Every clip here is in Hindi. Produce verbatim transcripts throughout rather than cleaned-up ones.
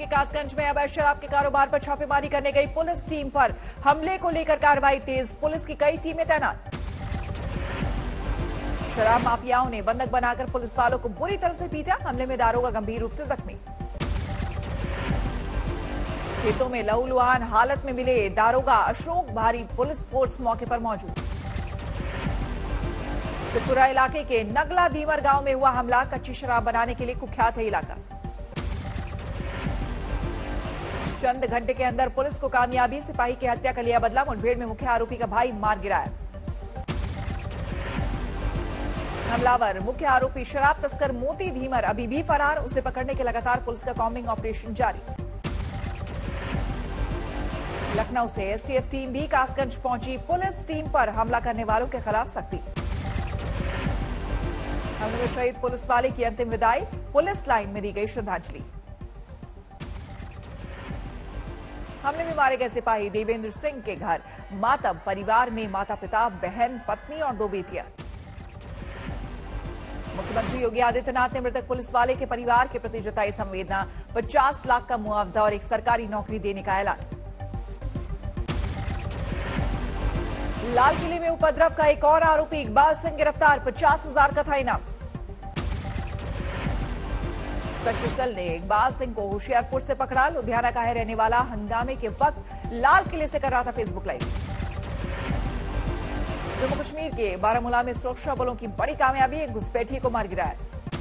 के कासगंज में अवैध शराब के कारोबार पर छापेमारी करने गई पुलिस टीम पर हमले को लेकर कार्रवाई तेज, पुलिस की कई टीमें तैनात। शराब माफियाओं ने बंधक बनाकर पुलिस वालों को बुरी तरह से पीटा, हमले में दारोगा गंभीर रूप से जख्मी। खेतों में लहूलुहान हालत में मिले दारोगा अशोक, भारी पुलिस फोर्स मौके पर मौजूद। सिद्धपुरा इलाके के नगला दीमर गांव में हुआ हमला, कच्ची शराब बनाने के लिए कुख्यात है इलाका। चंद घंटे के अंदर पुलिस को कामयाबी, सिपाही की हत्या का लिया बदला, मुठभेड़ में मुख्य आरोपी का भाई मार गिराया। हमलावर मुख्य आरोपी शराब तस्कर मोती धीमर अभी भी फरार, उसे पकड़ने के लगातार पुलिस का कॉम्बिंग ऑपरेशन जारी। लखनऊ से एसटीएफ टीम भी कासगंज पहुंची, पुलिस टीम पर हमला करने वालों के खिलाफ सख्ती। हमले में शहीद पुलिस वाले की अंतिम विदाई, पुलिस लाइन में दी गई श्रद्धांजलि। हमले में मारे गए सिपाही देवेंद्र सिंह के घर मातम, परिवार में माता पिता, बहन, पत्नी और दो बेटियां। मुख्यमंत्री योगी आदित्यनाथ ने मृतक पुलिस वाले के परिवार के प्रति जताई संवेदना, पचास लाख का मुआवजा और एक सरकारी नौकरी देने का ऐलान। लाल किले में उपद्रव का एक और आरोपी इकबाल सिंह गिरफ्तार, पचास हजार का था इनाम। स्पेशल सेल ने इकबाल सिंह को होशियारपुर से पकड़ा, लुधियाना का है रहने वाला, हंगामे के वक्त लाल किले से कर रहा था फेसबुक लाइव। जम्मू कश्मीर के बारामूला में सुरक्षा बलों की बड़ी कामयाबी, एक घुसपैठिए को मार गिराया।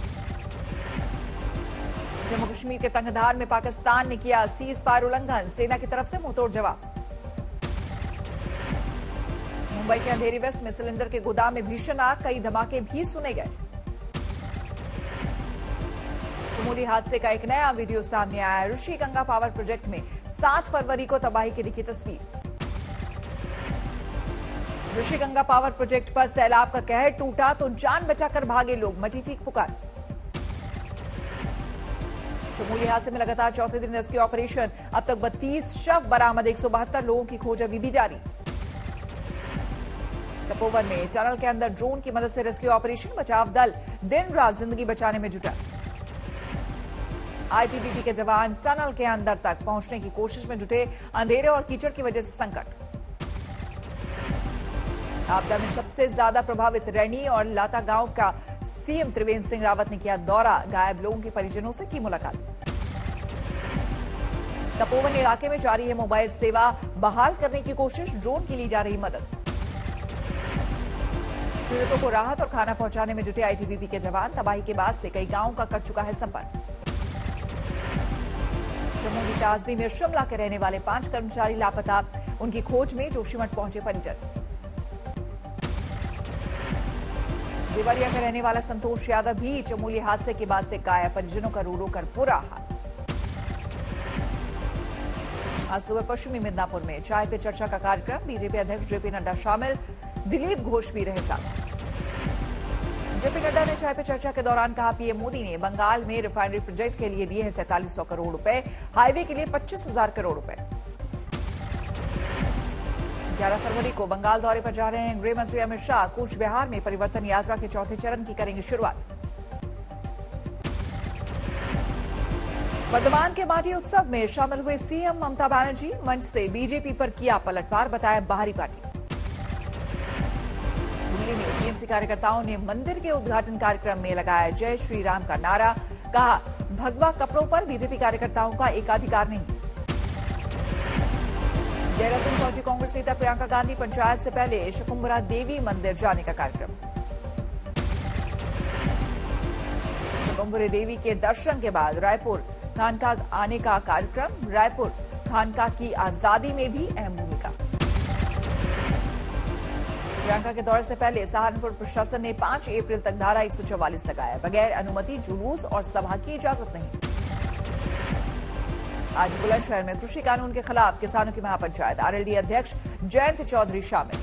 जम्मू कश्मीर के तंगधार में पाकिस्तान ने किया सीज फायर उल्लंघन, सेना की तरफ से मुंहतोड़ जवाब। मुंबई के अंधेरी वेस्ट में सिलेंडर के गोदाम में भीषण आग, कई धमाके भी सुने गए। चमोली हादसे का एक नया वीडियो सामने आया, ऋषि गंगा पावर प्रोजेक्ट में सात फरवरी को तबाही की दिखी तस्वीर। ऋषि गंगा पावर प्रोजेक्ट पर सैलाब का कहर टूटा तो जान बचाकर भागे लोग, मची चीख पुकार। चमोली हादसे में लगातार चौथे दिन रेस्क्यू ऑपरेशन, अब तक बत्तीस शव बरामद, एक सौ बहत्तर लोगों की खोज अभी भी जारी। तपोवन में टनल के अंदर ड्रोन की मदद से रेस्क्यू ऑपरेशन, बचाव दल दिन रात जिंदगी बचाने में जुटा। आईटीबीपी के जवान टनल के अंदर तक पहुंचने की कोशिश में जुटे, अंधेरे और कीचड़ की वजह से संकट। आपदा में सबसे ज्यादा प्रभावित रैनी और लाता गांव का सीएम त्रिवेंद्र सिंह रावत ने किया दौरा, गायब लोगों के परिजनों से की मुलाकात। तपोवन इलाके में जारी है मोबाइल सेवा बहाल करने की कोशिश, ड्रोन की ली जा रही मदद। पीड़ितों को राहत और खाना पहुंचाने में जुटे आईटीबीपी के जवान, तबाही के बाद से कई गांवों का कट चुका है संपर्क। जम्मू की ताजदी में शिमला के रहने वाले पांच कर्मचारी लापता, उनकी खोज में जोशीमठ पहुंचे परिजन। देवरिया में रहने वाला संतोष यादव भी चमोली हादसे के बाद से गायब, परिजनों का रो रो कर बुरा हाल। आज सुबह पश्चिमी मिदनापुर में चाय पे चर्चा का कार्यक्रम, बीजेपी अध्यक्ष जेपी नड्डा शामिल, दिलीप घोष भी रहे साथ। जेपी नड्डा ने चाय पे चर्चा के दौरान कहा, पीएम मोदी ने बंगाल में रिफाइनरी प्रोजेक्ट के लिए दिए हैं सैंतालीस सौ करोड़ रुपए, हाईवे के लिए पच्चीस हजार करोड़ रुपए। ग्यारह फरवरी को बंगाल दौरे पर जा रहे हैं गृह मंत्री अमित शाह, कूच बिहार में परिवर्तन यात्रा के चौथे चरण की करेंगे शुरुआत। वर्धमान के माटी उत्सव में शामिल हुए सीएम ममता बनर्जी, मंच से बीजेपी पर किया पलटवार, बताया बाहरी पार्टी। दिल्ली में टीएमसी कार्यकर्ताओं ने मंदिर के उद्घाटन कार्यक्रम में लगाया जय श्री राम का नारा, कहा भगवा कपड़ों पर बीजेपी कार्यकर्ताओं का एकाधिकार नहीं। देहरादून पहुंची कांग्रेस नेता प्रियंका गांधी, पंचायत से पहले शकुंभरा देवी मंदिर जाने का कार्यक्रम। शकुंभरा देवी के दर्शन के बाद रायपुर खानका आने का कार्यक्रम, रायपुर खानका की आजादी में भी अहम भूमिका। प्रियंका के दौरे से पहले सहारनपुर प्रशासन ने पांच अप्रैल तक धारा एक सौ चौवालीस लगाया, बगैर अनुमति जुलूस और सभा की इजाजत नहीं। आज बुलंदशहर में कृषि कानून के खिलाफ किसानों की महापंचायत, आरएलडी अध्यक्ष जयंत चौधरी शामिल।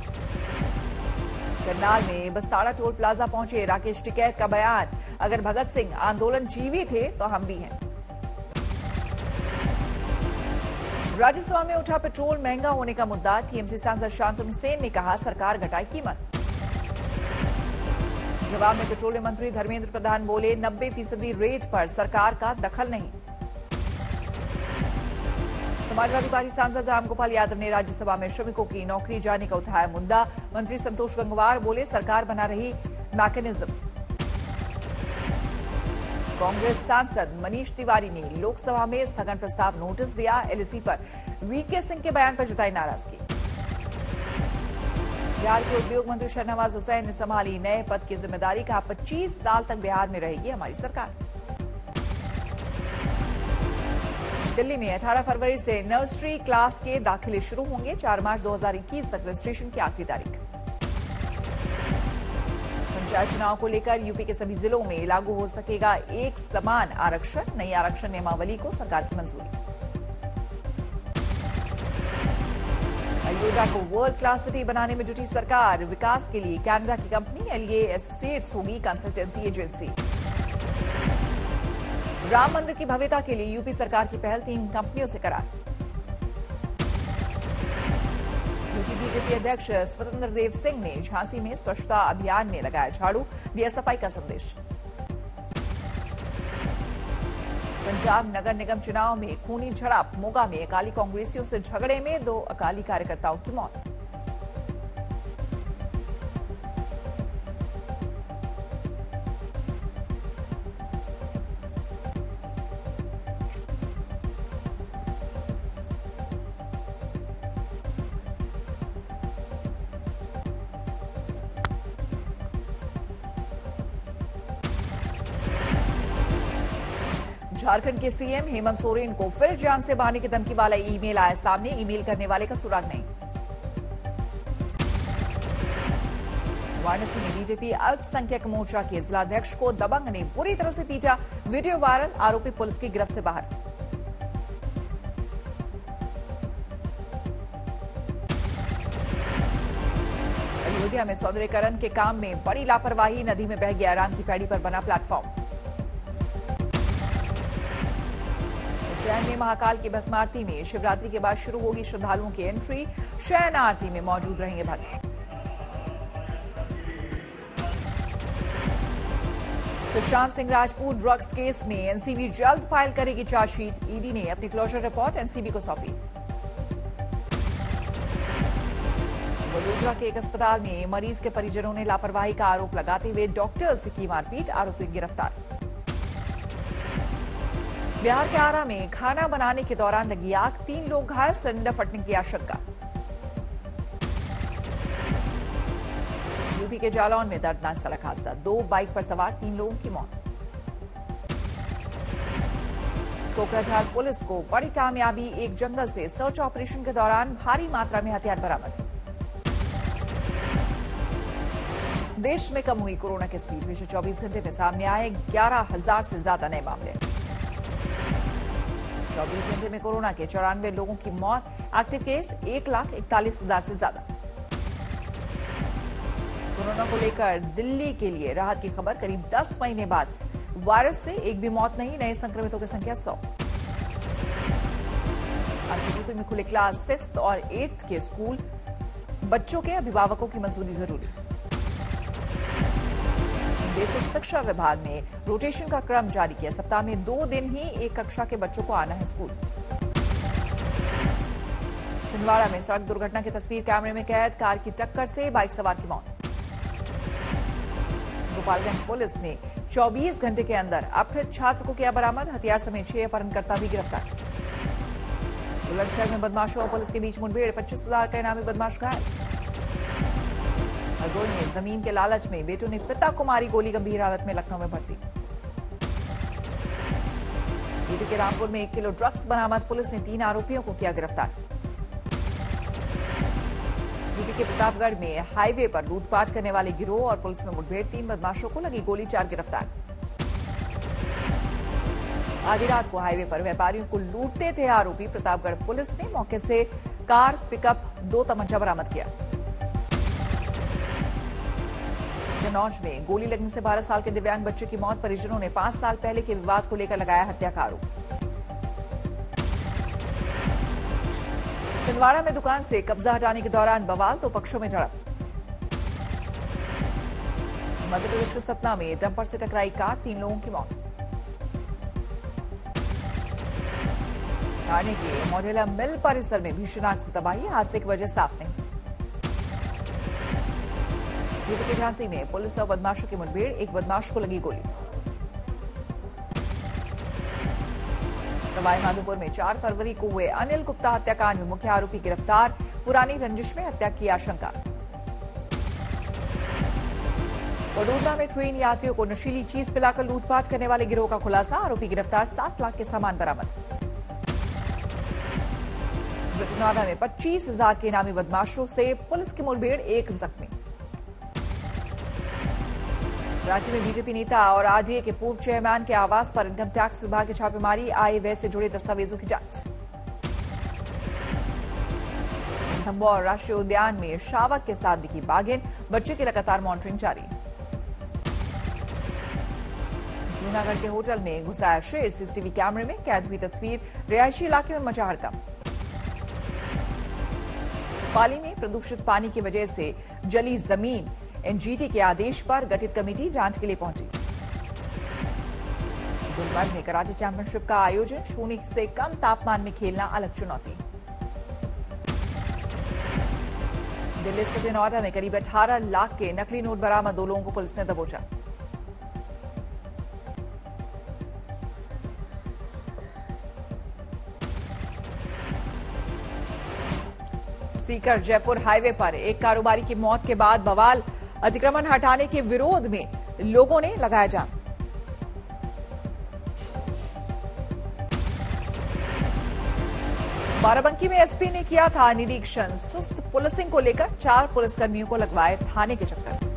करनाल में बस्ताड़ा टोल प्लाजा पहुंचे राकेश टिकैत का बयान, अगर भगत सिंह आंदोलन जीवी थे तो हम भी हैं। राज्यसभा में उठा पेट्रोल महंगा होने का मुद्दा, टीएमसी सांसद शांतनु सेन ने कहा सरकार घटाए कीमत। जवाब में पेट्रोलियम मंत्री धर्मेंद्र प्रधान बोले नब्बे फीसदी रेट पर सरकार का दखल नहीं। समाजवादी पार्टी सांसद रामगोपाल यादव ने राज्यसभा में श्रमिकों की नौकरी जाने का उठाया मुद्दा। मंत्री संतोष गंगवार बोले, सरकार बना रही मैकेनिज्म। कांग्रेस सांसद मनीष तिवारी ने लोकसभा में स्थगन प्रस्ताव नोटिस दिया। एलएसी पर वीके सिंह के बयान पर जताई नाराजगी। बिहार के उद्योग मंत्री शहनवाज हुसैन ने संभाली नए पद की जिम्मेदारी। कहा, पच्चीस साल तक बिहार में रहेगी हमारी सरकार। दिल्ली में अठारह फरवरी से नर्सरी क्लास के दाखिले शुरू होंगे। चार मार्च दो हजार इक्कीस तक रजिस्ट्रेशन की आखिरी तारीख। पंचायत चुनाव को लेकर यूपी के सभी जिलों में लागू हो सकेगा एक समान आरक्षण। नई आरक्षण नियमावली को सरकार की मंजूरी। अयोध्या को वर्ल्ड क्लास सिटी बनाने में जुटी सरकार। विकास के लिए कनाडा की कंपनी एलए एसोसिएट्स होगी कंसल्टेंसी एजेंसी। राम मंदिर की भव्यता के लिए यूपी सरकार की पहल, तीन कंपनियों से करार। यूपी बीजेपी अध्यक्ष स्वतंत्र देव सिंह ने झांसी में स्वच्छता अभियान में लगाया झाड़ू, दिया सफाई का संदेश। पंजाब नगर निगम चुनाव में खूनी झड़प। मोगा में अकाली कांग्रेसियों से झगड़े में दो अकाली कार्यकर्ताओं की मौत। झारखंड के सीएम हेमंत सोरेन को फिर जान से मारने की धमकी वाला ईमेल आया सामने। ईमेल करने वाले का सुराग नहीं। वाराणसी में बीजेपी अल्पसंख्यक मोर्चा के जिलाध्यक्ष को दबंग ने बुरी तरह से पीटा। Video viral. आरोपी पुलिस की गिरफ्त से बाहर। अयोध्या में सौंदर्यीकरण के काम में बड़ी लापरवाही। नदी में बह गया राम की पैड़ी पर बना प्लेटफॉर्म। उज्जैन में महाकाल की भस्म आरती में शिवरात्रि के बाद शुरू होगी श्रद्धालुओं की एंट्री। शयन आरती में मौजूद रहेंगे भक्त। सुशांत सिंह राजपूत ड्रग्स केस में एनसीबी जल्द फाइल करेगी चार्जशीट। ईडी ने अपनी क्लोजर रिपोर्ट एनसीबी को सौंपी। वडोदरा के एक अस्पताल में मरीज के परिजनों ने लापरवाही का आरोप लगाते हुए डॉक्टर से की मारपीट। आरोपी गिरफ्तार। बिहार के आरा में खाना बनाने के दौरान लगी आग। तीन लोग घायल। सिलेंडर फटने की आशंका। यूपी के जालौन में दर्दनाक सड़क हादसा। दो बाइक पर सवार तीन लोगों की मौत। कोकराझार पुलिस को बड़ी कामयाबी। एक जंगल से सर्च ऑपरेशन के दौरान भारी मात्रा में हथियार बरामद। देश में कम हुई कोरोना की स्पीड। पिछले चौबीस घंटे में सामने आए ग्यारह हजार से ज्यादा नए मामले। चौबीस घंटे में कोरोना के चौरानवे लोगों की मौत। एक्टिव केस एक लाख इकतालीस हजार से ज्यादा। कोरोना को लेकर दिल्ली के लिए राहत की खबर। करीब दस महीने बाद वायरस से एक भी मौत नहीं। नए संक्रमितों की संख्या सौ। आज से यूपी में खुले क्लास सिक्स और एट्थ के स्कूल। बच्चों के अभिभावकों की मंजूरी जरूरी। बेसिक शिक्षा विभाग ने रोटेशन का क्रम जारी किया। सप्ताह में दो दिन ही एक कक्षा के बच्चों को आना है स्कूल। छिंदवाड़ा में सड़क दुर्घटना की तस्वीर कैमरे में कैद। कार की टक्कर से बाइक सवार की मौत। गोपालगंज पुलिस ने चौबीस घंटे के अंदर अपहृत छात्र को किया बरामद। हथियार समेत छह अपहरणकर्ता भी गिरफ्तार। बुलंदशहर में बदमाशों और पुलिस के बीच मुठभेड़। पच्चीस हजार का इनामी बदमाश घायल। हरदोई में जमीन के लालच में बेटों ने पिता को मारी गोली। गंभीर हालत में लखनऊ में भर्ती। यूपी के रामपुर में एक किलो ड्रग्स बरामद। पुलिस ने तीन आरोपियों को किया गिरफ्तार। यूपी के प्रतापगढ़ में हाईवे पर लूटपाट करने वाले गिरोह और पुलिस में मुठभेड़। तीन बदमाशों को लगी गोली। चार गिरफ्तार। आधी रात को हाईवे पर व्यापारियों को लूटते थे आरोपी। प्रतापगढ़ पुलिस ने मौके से कार, पिकअप, दो तमंचा बरामद किया। कन्नौज में गोली लगने से बारह साल के दिव्यांग बच्चे की मौत। परिजनों ने पांच साल पहले के विवाद को लेकर लगाया हत्या का आरोप। छिंदवाड़ा में दुकान से कब्जा हटाने के दौरान बवाल। दो पक्षों में झड़प। मध्य प्रदेश के सतना में डंपर से टकराई कार। तीन लोगों की मौत। ठाणे के मॉडेला मिल परिसर में भीषण आग से तबाही, हादसे की वजह साफ नहीं। यूपी के झांसी में पुलिस और बदमाशों की मुठभेड़, एक बदमाश को लगी गोली। सवाई माधोपुर में चार फरवरी को हुए अनिल गुप्ता हत्याकांड में मुख्य आरोपी गिरफ्तार, पुरानी रंजिश में हत्या की आशंका। वडोदरा में ट्रेन यात्रियों को नशीली चीज पिलाकर लूटपाट करने वाले गिरोह का खुलासा, आरोपी गिरफ्तार, सात लाख के सामान बरामद। बिजनौरा में पच्चीस हजार के इनामी बदमाशों से पुलिस की मुठभेड़, एक जख्मी। रांची में बीजेपी नेता और आरडीए के पूर्व चेयरमैन के आवास पर इनकम टैक्स विभाग की छापेमारी, आय व्यय से जुड़े दस्तावेजों की जांच। थम्बौर राष्ट्रीय उद्यान में शावक के साथ दिखी बाघिन, बच्चे की लगातार मॉनिटरिंग जारी। जूनागढ़ के होटल में घुसाया शेर, सीसीटीवी कैमरे में कैद हुई तस्वीर, रिहायशी इलाके में मचा हड़कंप। पाली में प्रदूषित पानी की वजह से जली जमीन, एनजीटी के आदेश पर गठित कमेटी जांच के लिए पहुंची। गुलबर्ग में कराटे चैंपियनशिप का आयोजन, शून्य से कम तापमान में खेलना अलग चुनौती। दिल्ली सिटी नोएडा में करीब अठारह लाख के नकली नोट बरामद, दो लोगों को पुलिस ने दबोचा। सीकर जयपुर हाईवे पर एक कारोबारी की मौत के बाद बवाल, अतिक्रमण हटाने के विरोध में लोगों ने लगाया जाम। बाराबंकी में एसपी ने किया था निरीक्षण, सुस्त पुलिसिंग को लेकर चार पुलिसकर्मियों को लगवाए थाने के चक्कर।